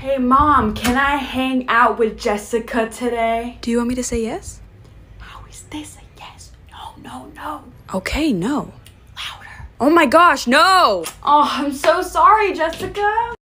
Hey mom, can I hang out with Jessica today? Do you want me to say yes? How is this a yes? No. Okay, no. Louder. Oh my gosh, no! Oh, I'm so sorry, Jessica.